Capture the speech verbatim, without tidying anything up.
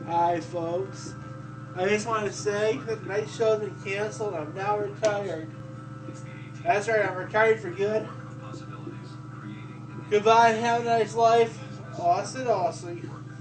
Hi, folks. I just want to say that tonight's show's been canceled. I'm now retired. That's right, I'm retired for good. Goodbye, have a nice life. Austin, Austin.